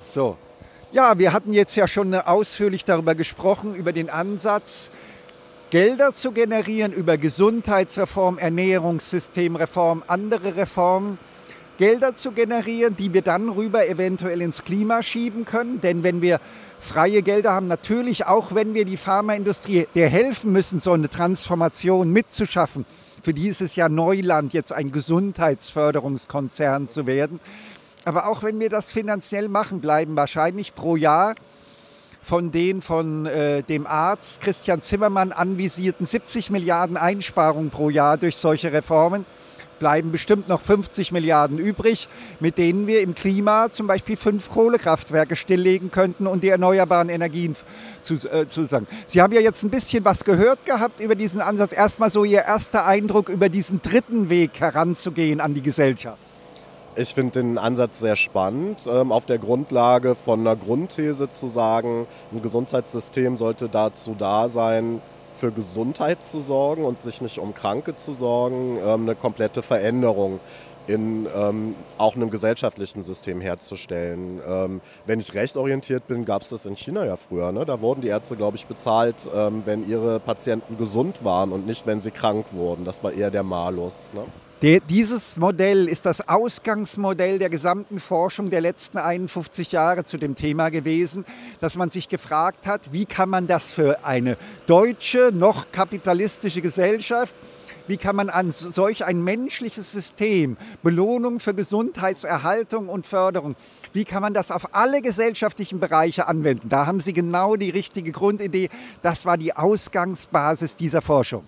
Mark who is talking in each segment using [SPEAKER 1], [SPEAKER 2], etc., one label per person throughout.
[SPEAKER 1] So, ja, wir hatten jetzt ja schon ausführlich darüber gesprochen, über den Ansatz, Gelder zu generieren, über Gesundheitsreform, Ernährungssystemreform, andere Reformen, Gelder zu generieren, die wir dann rüber eventuell ins Klima schieben können. Denn wenn wir freie Gelder haben, natürlich auch wenn wir die Pharmaindustrie der helfen müssen, so eine Transformation mitzuschaffen, für die ist es ja Neuland, jetzt ein Gesundheitsförderungskonzern zu werden. Aber auch wenn wir das finanziell machen, bleiben wahrscheinlich pro Jahr von den von dem Arzt Christian Zimmermann anvisierten 70 Milliarden Einsparungen pro Jahr durch solche Reformen, bleiben bestimmt noch 50 Milliarden übrig, mit denen wir im Klima zum Beispiel 5 Kohlekraftwerke stilllegen könnten und die erneuerbaren Energien zusagen. Sie haben ja jetzt ein bisschen was gehört gehabt über diesen Ansatz. Erstmal so Ihr erster Eindruck über diesen dritten Weg heranzugehen an die Gesellschaft.
[SPEAKER 2] Ich finde den Ansatz sehr spannend, auf der Grundlage von einer Grundthese zu sagen, ein Gesundheitssystem sollte dazu da sein, für Gesundheit zu sorgen und sich nicht um Kranke zu sorgen, eine komplette Veränderung in auch einem gesellschaftlichen System herzustellen. Wenn ich recht orientiert bin, gab es das in China ja früher. Ne? Da wurden die Ärzte, glaube ich, bezahlt, wenn ihre Patienten gesund waren und nicht, wenn sie krank wurden. Das war eher der Malus. Ne?
[SPEAKER 1] Dieses Modell ist das Ausgangsmodell der gesamten Forschung der letzten 51 Jahre zu dem Thema gewesen, dass man sich gefragt hat, wie kann man das für eine deutsche, noch kapitalistische Gesellschaft, wie kann man an solch ein menschliches System, Belohnung für Gesundheitserhaltung und Förderung, wie kann man das auf alle gesellschaftlichen Bereiche anwenden? Da haben Sie genau die richtige Grundidee. Das war die Ausgangsbasis dieser Forschung.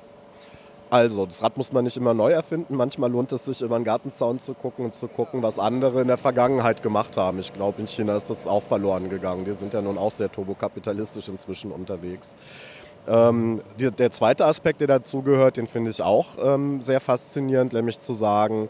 [SPEAKER 2] Also, das Rad muss man nicht immer neu erfinden. Manchmal lohnt es sich, über den Gartenzaun zu gucken und zu gucken, was andere in der Vergangenheit gemacht haben. Ich glaube, in China ist das auch verloren gegangen. Die sind ja nun auch sehr turbokapitalistisch inzwischen unterwegs. Der zweite Aspekt, der dazugehört, den finde ich auch sehr faszinierend, nämlich zu sagen,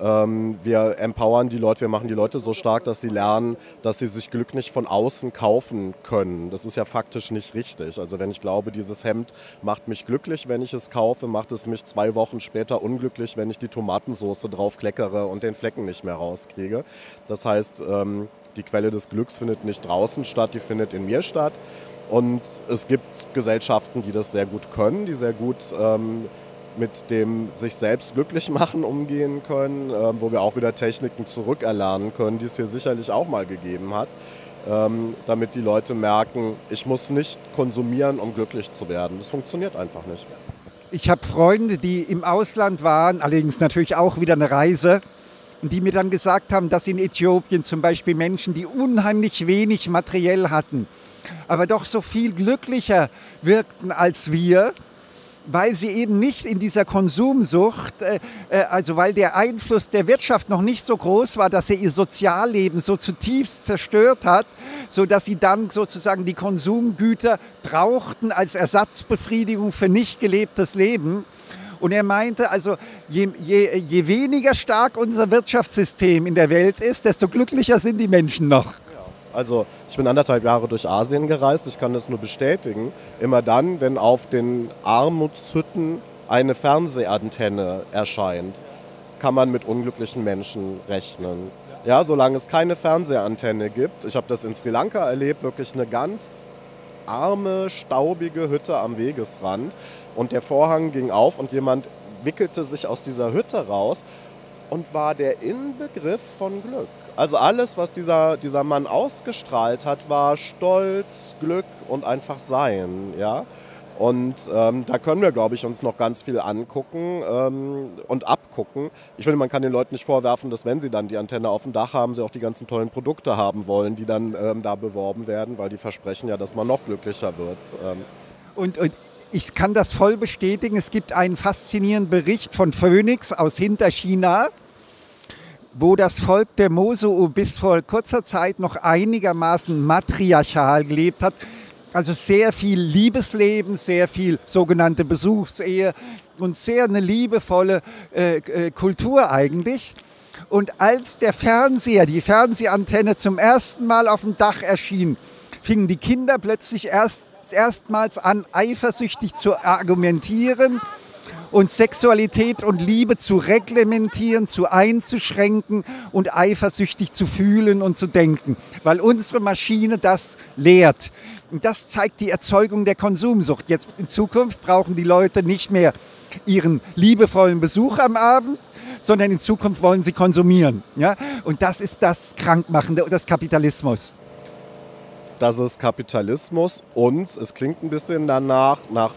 [SPEAKER 2] wir empowern die Leute, wir machen die Leute so stark, dass sie lernen, dass sie sich Glück nicht von außen kaufen können. Das ist ja faktisch nicht richtig. Also wenn ich glaube, dieses Hemd macht mich glücklich, wenn ich es kaufe, macht es mich 2 Wochen später unglücklich, wenn ich die Tomatensoße drauf kleckere und den Flecken nicht mehr rauskriege. Das heißt, die Quelle des Glücks findet nicht draußen statt, die findet in mir statt. Und es gibt Gesellschaften, die das sehr gut können, die sehr gut mit dem sich selbst glücklich machen umgehen können, wo wir auch wieder Techniken zurückerlernen können, die es hier sicherlich auch mal gegeben hat, damit die Leute merken, ich muss nicht konsumieren, um glücklich zu werden. Das funktioniert einfach nicht.
[SPEAKER 1] Ich habe Freunde, die im Ausland waren, allerdings natürlich auch wieder eine Reise, und die mir dann gesagt haben, dass in Äthiopien zum Beispiel Menschen, die unheimlich wenig materiell hatten, aber doch so viel glücklicher wirkten als wir, weil sie eben nicht in dieser Konsumsucht, also weil der Einfluss der Wirtschaft noch nicht so groß war, dass er ihr Sozialleben so zutiefst zerstört hat, sodass sie dann sozusagen die Konsumgüter brauchten als Ersatzbefriedigung für nicht gelebtes Leben. Und er meinte, also je weniger stark unser Wirtschaftssystem in der Welt ist, desto glücklicher sind die Menschen noch.
[SPEAKER 2] Also ich bin 1,5 Jahre durch Asien gereist, ich kann das nur bestätigen. Immer dann, wenn auf den Armutshütten eine Fernsehantenne erscheint, kann man mit unglücklichen Menschen rechnen. Ja, solange es keine Fernsehantenne gibt, ich habe das in Sri Lanka erlebt, wirklich eine ganz arme, staubige Hütte am Wegesrand und der Vorhang ging auf und jemand wickelte sich aus dieser Hütte raus und war der Inbegriff von Glück. Also alles, was dieser Mann ausgestrahlt hat, war Stolz, Glück und einfach Sein. Ja? Und da können wir, glaube ich, uns noch ganz viel angucken und abgucken. Ich finde, man kann den Leuten nicht vorwerfen, dass wenn sie dann die Antenne auf dem Dach haben, sie auch die ganzen tollen Produkte haben wollen, die dann da beworben werden, weil die versprechen ja, dass man noch glücklicher wird.
[SPEAKER 1] Und ich kann das voll bestätigen. Es gibt einen faszinierenden Bericht von Phoenix aus Hinterchina, wo das Volk der Mosuo bis vor kurzer Zeit noch einigermaßen matriarchal gelebt hat. Also sehr viel Liebesleben, sehr viel sogenannte Besuchsehe und sehr eine liebevolle Kultur eigentlich. Und als der Fernseher, die Fernsehantenne zum ersten Mal auf dem Dach erschien, fingen die Kinder plötzlich erstmals an, eifersüchtig zu argumentieren und Sexualität und Liebe zu reglementieren, zu einzuschränken und eifersüchtig zu fühlen und zu denken, weil unsere Maschine das lehrt. Und das zeigt die Erzeugung der Konsumsucht. Jetzt in Zukunft brauchen die Leute nicht mehr ihren liebevollen Besuch am Abend, sondern in Zukunft wollen sie konsumieren. Ja? Und das ist das Krankmachende des Kapitalismus.
[SPEAKER 2] Das ist Kapitalismus und es klingt ein bisschen danach, nach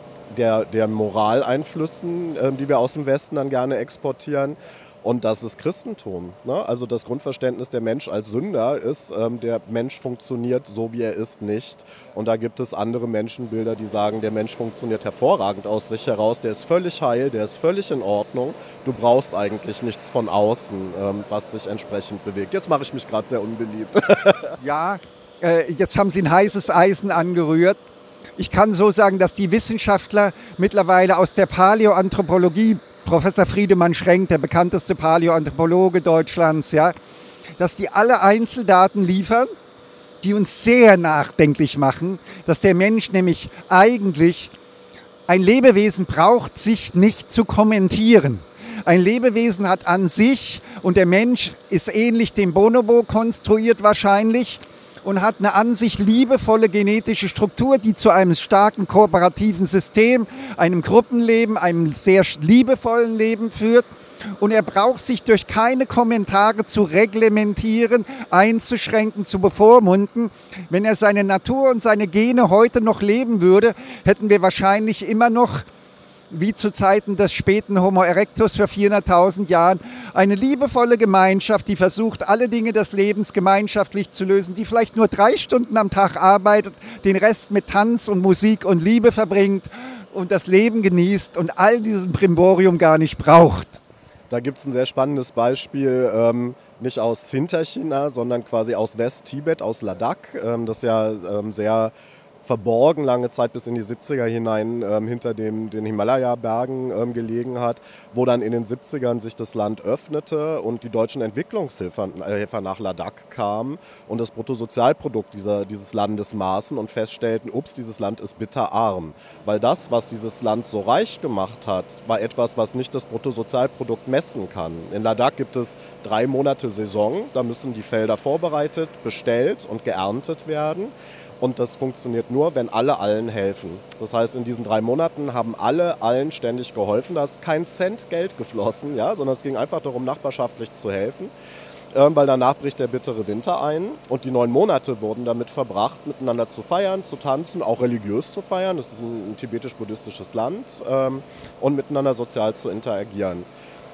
[SPEAKER 2] der Moraleinflüssen, die wir aus dem Westen dann gerne exportieren. Und das ist Christentum. Ne? Also das Grundverständnis, der Mensch als Sünder ist, der Mensch funktioniert so, wie er ist, nicht. Und da gibt es andere Menschenbilder, die sagen, der Mensch funktioniert hervorragend aus sich heraus, der ist völlig heil, der ist völlig in Ordnung. Du brauchst eigentlich nichts von außen, was dich entsprechend bewegt. Jetzt mache ich mich gerade sehr unbeliebt.
[SPEAKER 1] Ja, jetzt haben Sie ein heißes Eisen angerührt. Ich kann so sagen, dass die Wissenschaftler mittlerweile aus der Paläoanthropologie, Professor Friedemann Schrenk, der bekannteste Paläoanthropologe Deutschlands, ja, dass die alle Einzeldaten liefern, die uns sehr nachdenklich machen, dass der Mensch nämlich eigentlich, ein Lebewesen braucht, sich nicht zu kommentieren. Ein Lebewesen hat an sich, und der Mensch ist ähnlich dem Bonobo konstruiert wahrscheinlich, und hat eine an sich liebevolle genetische Struktur, die zu einem starken kooperativen System, einem Gruppenleben, einem sehr liebevollen Leben führt. Und er braucht sich durch keine Kommentare zu reglementieren, einzuschränken, zu bevormunden. Wenn er seine Natur und seine Gene heute noch leben würde, hätten wir wahrscheinlich immer noch, wie zu Zeiten des späten Homo erectus vor 400.000 Jahren, eine liebevolle Gemeinschaft, die versucht, alle Dinge des Lebens gemeinschaftlich zu lösen, die vielleicht nur 3 Stunden am Tag arbeitet, den Rest mit Tanz und Musik und Liebe verbringt und das Leben genießt und all diesem Brimborium gar nicht braucht.
[SPEAKER 2] Da gibt es ein sehr spannendes Beispiel, nicht aus Hinterchina, sondern quasi aus West-Tibet, aus Ladakh, das ja sehr verborgen lange Zeit bis in die 70er hinein hinter den Himalaya-Bergen gelegen hat, wo dann in den 70ern sich das Land öffnete und die deutschen Entwicklungshilfer nach Ladakh kamen und das Bruttosozialprodukt dieses Landes maßen und feststellten, ups, dieses Land ist bitterarm. Weil das, was dieses Land so reich gemacht hat, war etwas, was nicht das Bruttosozialprodukt messen kann. In Ladakh gibt es 3 Monate Saison, da müssen die Felder vorbereitet, bestellt und geerntet werden. Und das funktioniert nur, wenn alle allen helfen. Das heißt, in diesen 3 Monaten haben alle allen ständig geholfen. Da ist kein Cent Geld geflossen, ja, sondern es ging einfach darum, nachbarschaftlich zu helfen. Weil danach bricht der bittere Winter ein. Und die 9 Monate wurden damit verbracht, miteinander zu feiern, zu tanzen, auch religiös zu feiern. Das ist ein tibetisch-buddhistisches Land. Und miteinander sozial zu interagieren.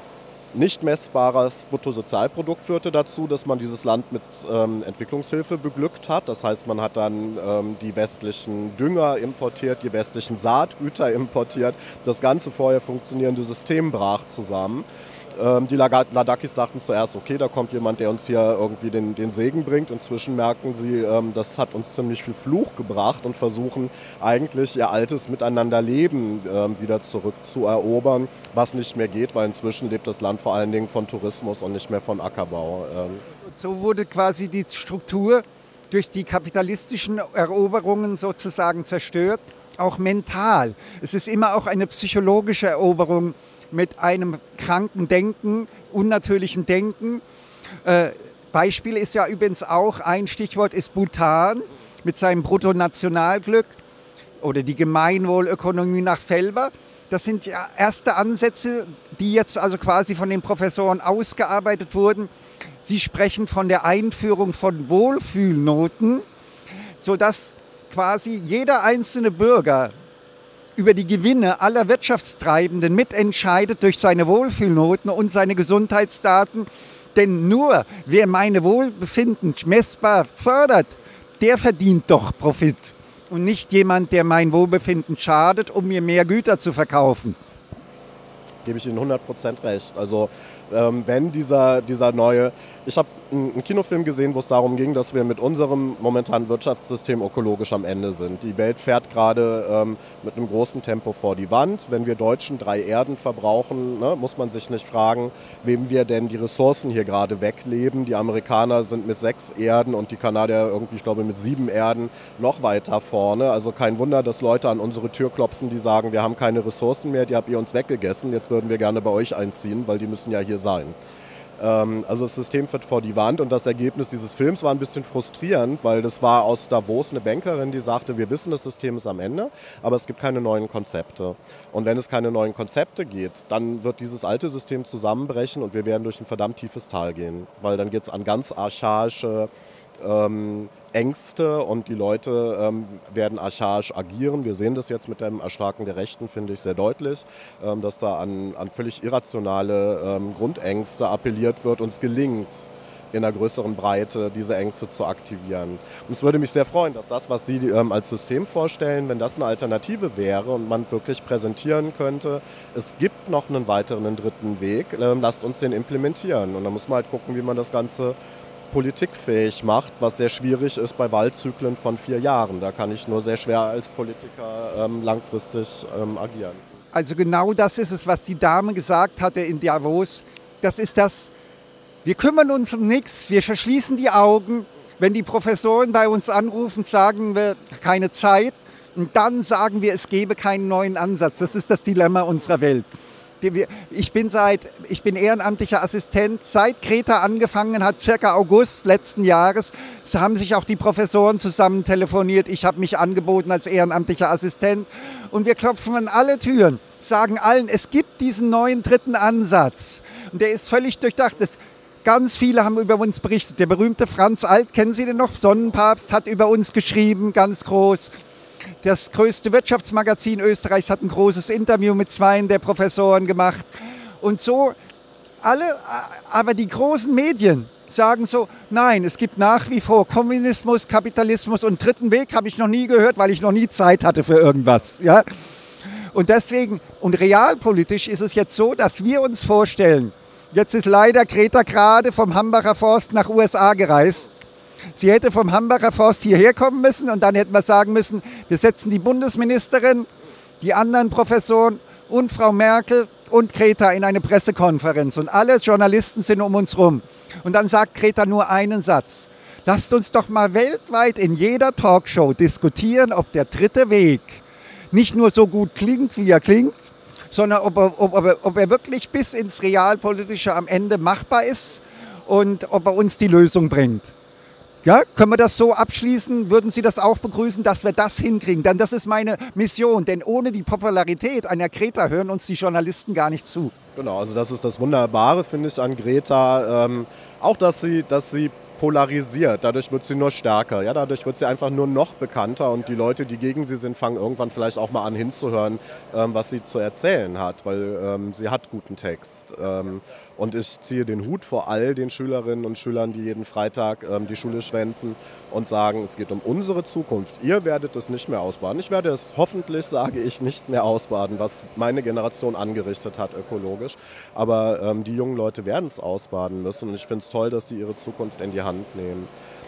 [SPEAKER 2] Nicht messbares Bruttosozialprodukt führte dazu, dass man dieses Land mit Entwicklungshilfe beglückt hat. Das heißt, man hat dann die westlichen Dünger importiert, die westlichen Saatgüter importiert. Das ganze vorher funktionierende System brach zusammen. Die Ladakis dachten zuerst, okay, da kommt jemand, der uns hier irgendwie den Segen bringt. Inzwischen merken sie, das hat uns ziemlich viel Fluch gebracht und versuchen eigentlich ihr altes Miteinanderleben wieder zurückzuerobern, was nicht mehr geht, weil inzwischen lebt das Land vor allen Dingen von Tourismus und nicht mehr von Ackerbau.
[SPEAKER 1] So wurde quasi die Struktur durch die kapitalistischen Eroberungen sozusagen zerstört, auch mental. Es ist immer auch eine psychologische Eroberung mit einem kranken Denken, unnatürlichen Denken. Beispiel ist ja übrigens auch, ein Stichwort ist Bhutan mit seinem Bruttonationalglück oder die Gemeinwohlökonomie nach Felber. Das sind ja erste Ansätze, die jetzt also quasi von den Professoren ausgearbeitet wurden. Sie sprechen von der Einführung von Wohlfühlnoten, sodass quasi jeder einzelne Bürger über die Gewinne aller Wirtschaftstreibenden mitentscheidet durch seine Wohlfühlnoten und seine Gesundheitsdaten. Denn nur wer meine Wohlbefinden messbar fördert, der verdient doch Profit. Und nicht jemand, der mein Wohlbefinden schadet, um mir mehr Güter zu verkaufen.
[SPEAKER 2] Gebe ich Ihnen 100% recht. Also wenn dieser neue, ich habe einen Kinofilm gesehen, wo es darum ging, dass wir mit unserem momentanen Wirtschaftssystem ökologisch am Ende sind. Die Welt fährt gerade mit einem großen Tempo vor die Wand. Wenn wir Deutschen 3 Erden verbrauchen, ne, muss man sich nicht fragen, wem wir denn die Ressourcen hier gerade wegleben. Die Amerikaner sind mit 6 Erden und die Kanadier irgendwie, ich glaube, mit 7 Erden noch weiter vorne. Also kein Wunder, dass Leute an unsere Tür klopfen, die sagen, wir haben keine Ressourcen mehr, die habt ihr uns weggegessen, jetzt würden wir gerne bei euch einziehen, weil die müssen ja hier sein. Also das System fährt vor die Wand und das Ergebnis dieses Films war ein bisschen frustrierend, weil das war aus Davos eine Bankerin, die sagte, wir wissen, das System ist am Ende, aber es gibt keine neuen Konzepte. Und wenn es keine neuen Konzepte geht, dann wird dieses alte System zusammenbrechen und wir werden durch ein verdammt tiefes Tal gehen, weil dann geht es an ganz archaische Ängste und die Leute werden archaisch agieren. Wir sehen das jetzt mit dem Erstarken der Rechten, finde ich, sehr deutlich, dass da an völlig irrationale Grundängste appelliert wird und es gelingt, in einer größeren Breite diese Ängste zu aktivieren. Und es würde mich sehr freuen, dass das, was Sie als System vorstellen, wenn das eine Alternative wäre und man wirklich präsentieren könnte, es gibt noch einen weiteren, einen dritten Weg, lasst uns den implementieren. Und dann muss man halt gucken, wie man das Ganze politikfähig macht, was sehr schwierig ist bei Wahlzyklen von 4 Jahren. Da kann ich nur sehr schwer als Politiker langfristig agieren.
[SPEAKER 1] Also genau das ist es, was die Dame gesagt hatte in Davos. Das ist das, wir kümmern uns um nichts, wir verschließen die Augen. Wenn die Professoren bei uns anrufen, sagen wir keine Zeit und dann sagen wir, es gebe keinen neuen Ansatz. Das ist das Dilemma unserer Welt. Ich bin ehrenamtlicher Assistent, seit Greta angefangen hat, circa August letzten Jahres, haben sich auch die Professoren zusammen telefoniert. Ich habe mich angeboten als ehrenamtlicher Assistent und wir klopfen an alle Türen, sagen allen, es gibt diesen neuen dritten Ansatz und der ist völlig durchdacht. Ganz viele haben über uns berichtet. Der berühmte Franz Alt, kennen Sie den noch? Sonnenpapst hat über uns geschrieben, ganz groß. Das größte Wirtschaftsmagazin Österreichs hat ein großes Interview mit 2 der Professoren gemacht. Und so aber die großen Medien sagen so, nein, es gibt nach wie vor Kommunismus, Kapitalismus und dritten Weg habe ich noch nie gehört, weil ich noch nie Zeit hatte für irgendwas. Ja? Und deswegen, und realpolitisch ist es jetzt so, dass wir uns vorstellen, jetzt ist leider Greta gerade vom Hambacher Forst nach USA gereist. Sie hätte vom Hambacher Forst hierher kommen müssen und dann hätten wir sagen müssen, wir setzen die Bundesministerin, die anderen Professoren und Frau Merkel und Greta in eine Pressekonferenz. Und alle Journalisten sind um uns rum. Und dann sagt Greta nur einen Satz. Lasst uns doch mal weltweit in jeder Talkshow diskutieren, ob der dritte Weg nicht nur so gut klingt, wie er klingt, sondern ob er wirklich bis ins Realpolitische am Ende machbar ist und ob er uns die Lösung bringt. Ja, können wir das so abschließen? Würden Sie das auch begrüßen, dass wir das hinkriegen? Denn das ist meine Mission, denn ohne die Popularität einer Greta hören uns die Journalisten gar nicht zu.
[SPEAKER 2] Genau, also das ist das Wunderbare, finde ich, an Greta. Auch, dass sie polarisiert, dadurch wird sie nur stärker. Ja, dadurch wird sie einfach nur noch bekannter und die Leute, die gegen sie sind, fangen irgendwann vielleicht auch mal an hinzuhören, was sie zu erzählen hat, weil sie hat guten Text. Und ich ziehe den Hut vor all den Schülerinnen und Schülern, die jeden Freitag die Schule schwänzen und sagen, es geht um unsere Zukunft. Ihr werdet es nicht mehr ausbaden. Ich werde es hoffentlich, sage ich, nicht mehr ausbaden, was meine Generation angerichtet hat ökologisch. Aber die jungen Leute werden es ausbaden müssen und ich finde es toll, dass die ihre Zukunft in die Hand nehmen.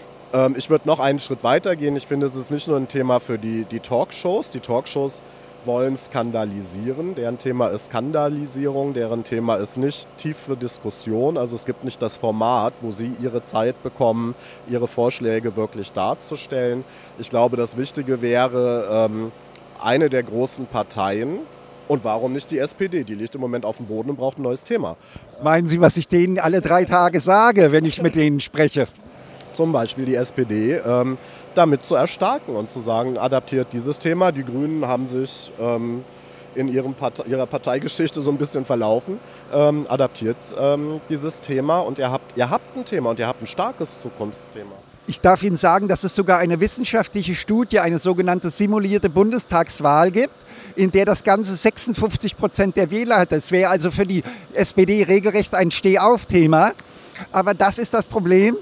[SPEAKER 2] Ich würde noch einen Schritt weiter gehen. Ich finde, es ist nicht nur ein Thema für die Talkshows. Die Talkshows wollen skandalisieren. Deren Thema ist Skandalisierung, deren Thema ist nicht tiefe Diskussion. Also es gibt nicht das Format, wo sie ihre Zeit bekommen, ihre Vorschläge wirklich darzustellen. Ich glaube, das Wichtige wäre, eine der großen Parteien, und warum nicht die SPD? Die liegt im Moment auf dem Boden und braucht ein neues Thema.
[SPEAKER 1] Was meinen Sie, was ich denen alle 3 Tage sage, wenn ich mit denen spreche?
[SPEAKER 2] Zum Beispiel die SPD, damit zu erstarken und zu sagen, adaptiert dieses Thema. Die Grünen haben sich in ihrer Parteigeschichte so ein bisschen verlaufen. Adaptiert dieses Thema und ihr habt ein Thema und ihr habt ein starkes Zukunftsthema.
[SPEAKER 1] Ich darf Ihnen sagen, dass es sogar eine wissenschaftliche Studie, eine sogenannte simulierte Bundestagswahl gibt, in der das Ganze 56% der Wähler hat. Das wäre also für die SPD regelrecht ein Stehauf-Thema. Aber das ist das Problem.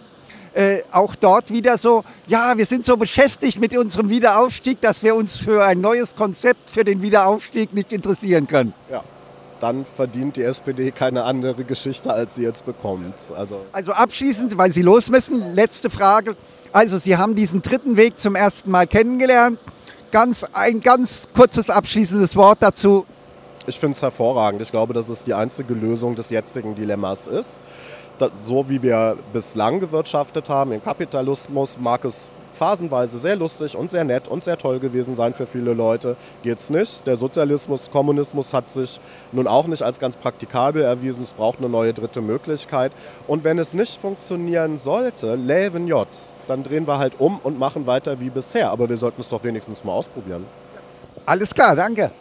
[SPEAKER 1] Auch dort wieder so, ja, wir sind so beschäftigt mit unserem Wiederaufstieg, dass wir uns für ein neues Konzept für den Wiederaufstieg nicht interessieren können.
[SPEAKER 2] Ja. dann verdient die SPD keine andere Geschichte, als sie jetzt bekommt.
[SPEAKER 1] Also abschließend, weil Sie los müssen, letzte Frage. Also Sie haben diesen dritten Weg zum ersten Mal kennengelernt. Ein ganz kurzes abschließendes Wort dazu.
[SPEAKER 2] Ich finde es hervorragend. Ich glaube, dass es die einzige Lösung des jetzigen Dilemmas ist. So wie wir bislang gewirtschaftet haben im Kapitalismus, mag es phasenweise sehr lustig und sehr nett und sehr toll gewesen sein für viele Leute. Geht's nicht. Der Sozialismus, Kommunismus hat sich nun auch nicht als ganz praktikabel erwiesen. Es braucht eine neue dritte Möglichkeit. Und wenn es nicht funktionieren sollte, Leven J, dann drehen wir halt um und machen weiter wie bisher. Aber wir sollten es doch wenigstens mal ausprobieren.
[SPEAKER 1] Alles klar, danke.